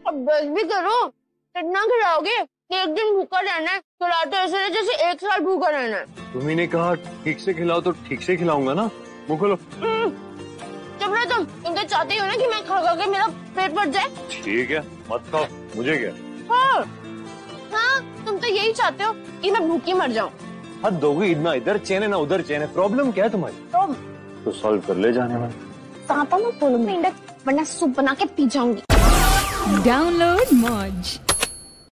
अब बस भी करो, कितना खिलाओगे? एक दिन भूखा रहना है, खिलाते ऐसे नहीं जैसे 1 साल भूखा रहना है। तुम्ही ने कहा ठीक से खिलाओ तो ठीक से खिलाऊंगा ना। मुंह खोलो। चुप रहो तुम तो चाहते हो ना कि मैं खा खा के मेरा पेट भर जाए। ठीक है, मत खाओ, मुझे क्या। हाँ हाँ, तुम तो यही चाहते हो कि मैं भूखी मर जाऊं। हद दोगी, इतना इधर चैन है ना उधर चैन है, प्रॉब्लम क्या है तुम्हारी? तो सॉल्व कर ले जाने में। वरना सूप बना के पी जाऊंगी। डाउनलोड मौज।